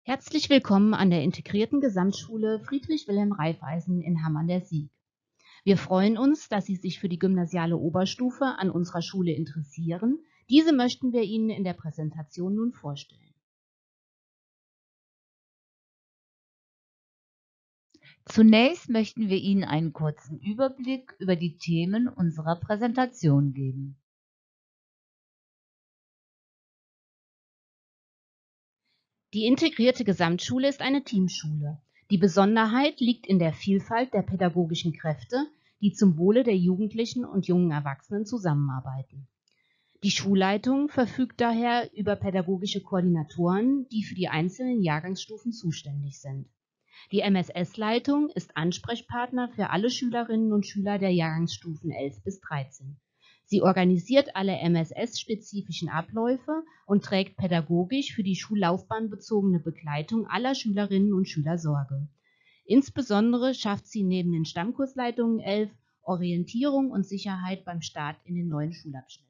Herzlich willkommen an der Integrierten Gesamtschule Friedrich Wilhelm Raiffeisen in Hamm an der Sieg. Wir freuen uns, dass Sie sich für die gymnasiale Oberstufe an unserer Schule interessieren. Diese möchten wir Ihnen in der Präsentation nun vorstellen. Zunächst möchten wir Ihnen einen kurzen Überblick über die Themen unserer Präsentation geben. Die Integrierte Gesamtschule ist eine Teamschule. Die Besonderheit liegt in der Vielfalt der pädagogischen Kräfte, die zum Wohle der Jugendlichen und jungen Erwachsenen zusammenarbeiten. Die Schulleitung verfügt daher über pädagogische Koordinatoren, die für die einzelnen Jahrgangsstufen zuständig sind. Die MSS-Leitung ist Ansprechpartner für alle Schülerinnen und Schüler der Jahrgangsstufen 11 bis 13. Sie organisiert alle MSS-spezifischen Abläufe und trägt pädagogisch für die Schullaufbahn bezogene Begleitung aller Schülerinnen und Schüler Sorge. Insbesondere schafft sie neben den Stammkursleitungen 11 Orientierung und Sicherheit beim Start in den neuen Schulabschnitt.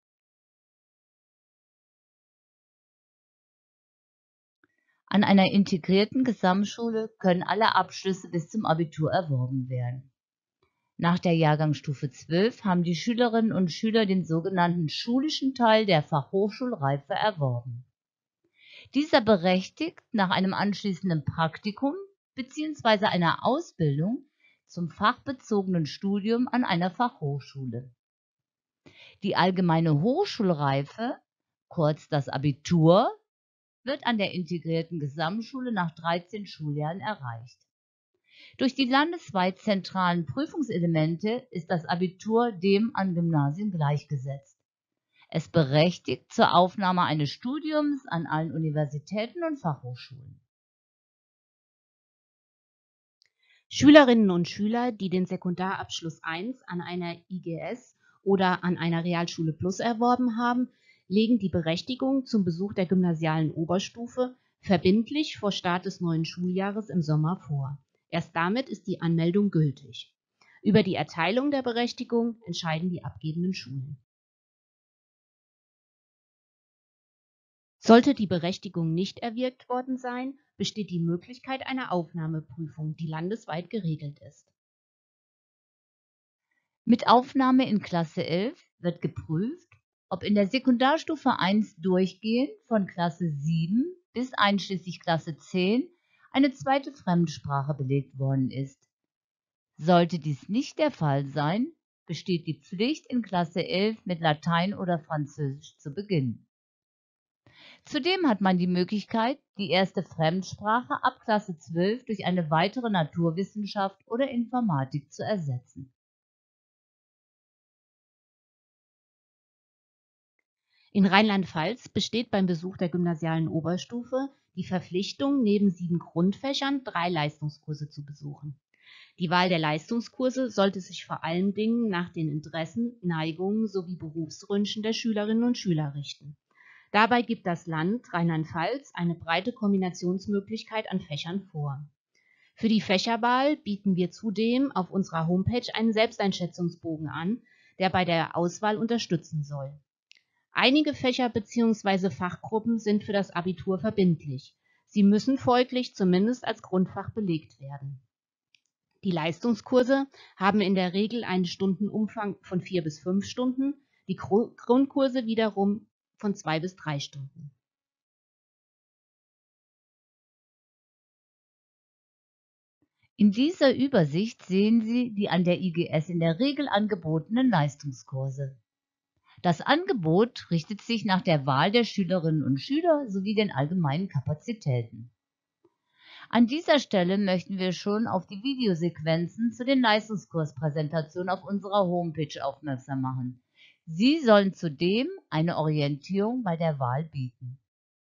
An einer integrierten Gesamtschule können alle Abschlüsse bis zum Abitur erworben werden. Nach der Jahrgangsstufe 12 haben die Schülerinnen und Schüler den sogenannten schulischen Teil der Fachhochschulreife erworben. Dieser berechtigt nach einem anschließenden Praktikum bzw. einer Ausbildung zum fachbezogenen Studium an einer Fachhochschule. Die allgemeine Hochschulreife, kurz das Abitur, wird an der Integrierten Gesamtschule nach 13 Schuljahren erreicht. Durch die landesweit zentralen Prüfungselemente ist das Abitur dem an Gymnasien gleichgesetzt. Es berechtigt zur Aufnahme eines Studiums an allen Universitäten und Fachhochschulen. Schülerinnen und Schüler, die den Sekundarabschluss 1 an einer IGS oder an einer Realschule Plus erworben haben, legen die Berechtigung zum Besuch der gymnasialen Oberstufe verbindlich vor Start des neuen Schuljahres im Sommer vor. Erst damit ist die Anmeldung gültig. Über die Erteilung der Berechtigung entscheiden die abgebenden Schulen. Sollte die Berechtigung nicht erwirkt worden sein, besteht die Möglichkeit einer Aufnahmeprüfung, die landesweit geregelt ist. Mit Aufnahme in Klasse 11 wird geprüft, ob in der Sekundarstufe 1 durchgehend von Klasse 7 bis einschließlich Klasse 10 eine zweite Fremdsprache belegt worden ist. Sollte dies nicht der Fall sein, besteht die Pflicht, in Klasse 11 mit Latein oder Französisch zu beginnen. Zudem hat man die Möglichkeit, die erste Fremdsprache ab Klasse 12 durch eine weitere Naturwissenschaft oder Informatik zu ersetzen. In Rheinland-Pfalz besteht beim Besuch der gymnasialen Oberstufe die Verpflichtung, neben 7 Grundfächern 3 Leistungskurse zu besuchen. Die Wahl der Leistungskurse sollte sich vor allen Dingen nach den Interessen, Neigungen sowie Berufswünschen der Schülerinnen und Schüler richten. Dabei gibt das Land Rheinland-Pfalz eine breite Kombinationsmöglichkeit an Fächern vor. Für die Fächerwahl bieten wir zudem auf unserer Homepage einen Selbsteinschätzungsbogen an, der bei der Auswahl unterstützen soll. Einige Fächer bzw. Fachgruppen sind für das Abitur verbindlich. Sie müssen folglich zumindest als Grundfach belegt werden. Die Leistungskurse haben in der Regel einen Stundenumfang von 4 bis 5 Stunden, die Grundkurse wiederum von 2 bis 3 Stunden. In dieser Übersicht sehen Sie die an der IGS in der Regel angebotenen Leistungskurse. Das Angebot richtet sich nach der Wahl der Schülerinnen und Schüler sowie den allgemeinen Kapazitäten. An dieser Stelle möchten wir schon auf die Videosequenzen zu den Leistungskurspräsentationen auf unserer Homepage aufmerksam machen. Sie sollen zudem eine Orientierung bei der Wahl bieten.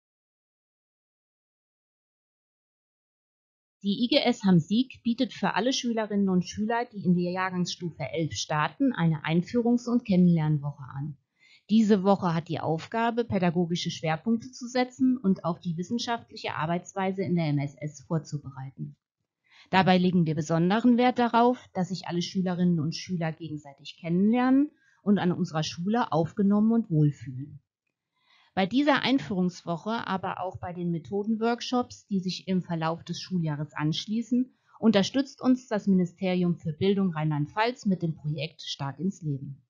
Die IGS Hamm-Sieg bietet für alle Schülerinnen und Schüler, die in der Jahrgangsstufe 11 starten, eine Einführungs- und Kennenlernwoche an. Diese Woche hat die Aufgabe, pädagogische Schwerpunkte zu setzen und auf die wissenschaftliche Arbeitsweise in der MSS vorzubereiten. Dabei legen wir besonderen Wert darauf, dass sich alle Schülerinnen und Schüler gegenseitig kennenlernen und an unserer Schule aufgenommen und wohlfühlen. Bei dieser Einführungswoche, aber auch bei den Methodenworkshops, die sich im Verlauf des Schuljahres anschließen, unterstützt uns das Ministerium für Bildung Rheinland-Pfalz mit dem Projekt Stark ins Leben.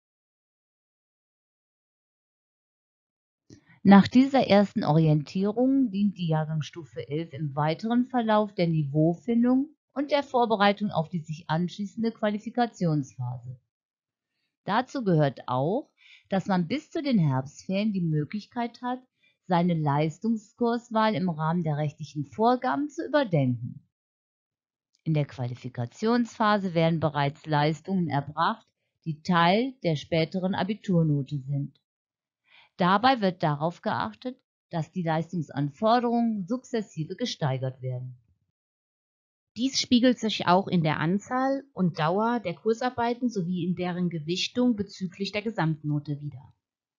Nach dieser ersten Orientierung dient die Jahrgangsstufe 11 im weiteren Verlauf der Niveaufindung und der Vorbereitung auf die sich anschließende Qualifikationsphase. Dazu gehört auch, dass man bis zu den Herbstferien die Möglichkeit hat, seine Leistungskurswahl im Rahmen der rechtlichen Vorgaben zu überdenken. In der Qualifikationsphase werden bereits Leistungen erbracht, die Teil der späteren Abiturnote sind. Dabei wird darauf geachtet, dass die Leistungsanforderungen sukzessive gesteigert werden. Dies spiegelt sich auch in der Anzahl und Dauer der Kursarbeiten sowie in deren Gewichtung bezüglich der Gesamtnote wider.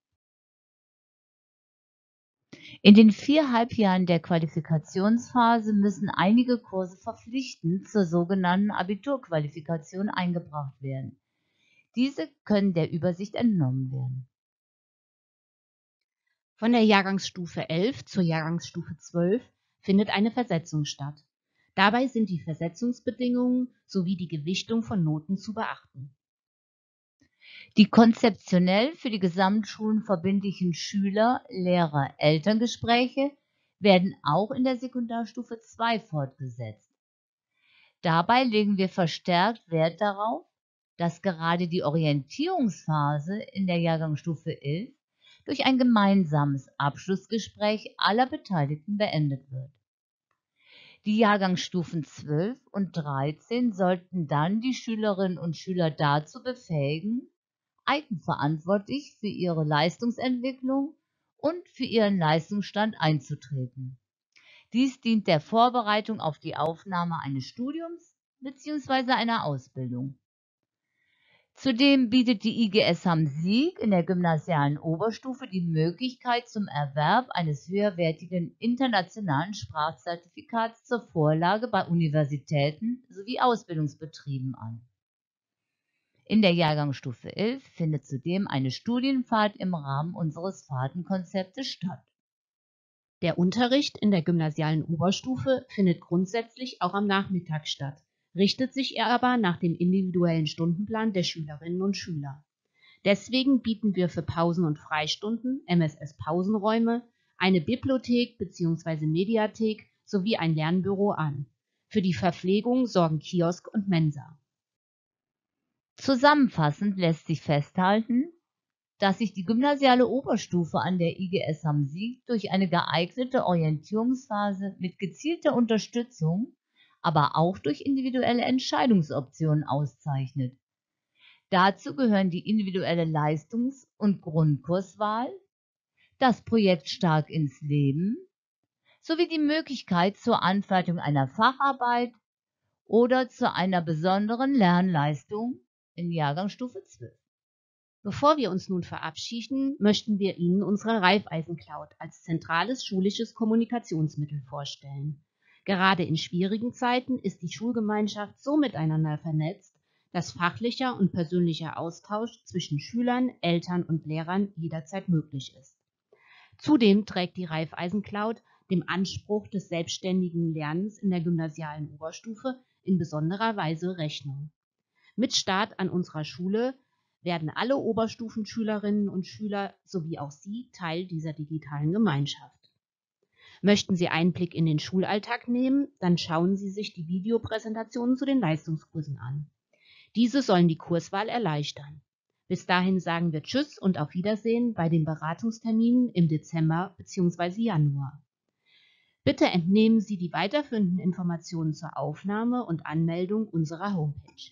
In den 4 Halbjahren der Qualifikationsphase müssen einige Kurse verpflichtend zur sogenannten Abiturqualifikation eingebracht werden. Diese können der Übersicht entnommen werden. Von der Jahrgangsstufe 11 zur Jahrgangsstufe 12 findet eine Versetzung statt. Dabei sind die Versetzungsbedingungen sowie die Gewichtung von Noten zu beachten. Die konzeptionell für die Gesamtschulen verbindlichen Schüler-, Lehrer-, Elterngespräche werden auch in der Sekundarstufe 2 fortgesetzt. Dabei legen wir verstärkt Wert darauf, dass gerade die Orientierungsphase in der Jahrgangsstufe 11 durch ein gemeinsames Abschlussgespräch aller Beteiligten beendet wird. Die Jahrgangsstufen 12 und 13 sollten dann die Schülerinnen und Schüler dazu befähigen, eigenverantwortlich für ihre Leistungsentwicklung und für ihren Leistungsstand einzutreten. Dies dient der Vorbereitung auf die Aufnahme eines Studiums bzw. einer Ausbildung. Zudem bietet die IGS Hamm-Sieg in der gymnasialen Oberstufe die Möglichkeit zum Erwerb eines höherwertigen internationalen Sprachzertifikats zur Vorlage bei Universitäten sowie Ausbildungsbetrieben an. In der Jahrgangsstufe 11 findet zudem eine Studienfahrt im Rahmen unseres Fahrtenkonzeptes statt. Der Unterricht in der gymnasialen Oberstufe findet grundsätzlich auch am Nachmittag statt, richtet sich aber nach dem individuellen Stundenplan der Schülerinnen und Schüler. Deswegen bieten wir für Pausen und Freistunden, MSS-Pausenräume, eine Bibliothek bzw. Mediathek sowie ein Lernbüro an. Für die Verpflegung sorgen Kiosk und Mensa. Zusammenfassend lässt sich festhalten, dass sich die gymnasiale Oberstufe an der IGS Hamm-Sieg durch eine geeignete Orientierungsphase mit gezielter Unterstützung, aber auch durch individuelle Entscheidungsoptionen auszeichnet. Dazu gehören die individuelle Leistungs- und Grundkurswahl, das Projekt Stark ins Leben sowie die Möglichkeit zur Anfertigung einer Facharbeit oder zu einer besonderen Lernleistung in Jahrgangsstufe 12. Bevor wir uns nun verabschieden, möchten wir Ihnen unsere Raiffeisen-Cloud als zentrales schulisches Kommunikationsmittel vorstellen. Gerade in schwierigen Zeiten ist die Schulgemeinschaft so miteinander vernetzt, dass fachlicher und persönlicher Austausch zwischen Schülern, Eltern und Lehrern jederzeit möglich ist. Zudem trägt die Raiffeisen-Cloud dem Anspruch des selbstständigen Lernens in der gymnasialen Oberstufe in besonderer Weise Rechnung. Mit Start an unserer Schule werden alle Oberstufenschülerinnen und Schüler sowie auch Sie Teil dieser digitalen Gemeinschaft. Möchten Sie Einblick in den Schulalltag nehmen, dann schauen Sie sich die Videopräsentationen zu den Leistungskursen an. Diese sollen die Kurswahl erleichtern. Bis dahin sagen wir Tschüss und auf Wiedersehen bei den Beratungsterminen im Dezember bzw. Januar. Bitte entnehmen Sie die weiterführenden Informationen zur Aufnahme und Anmeldung unserer Homepage.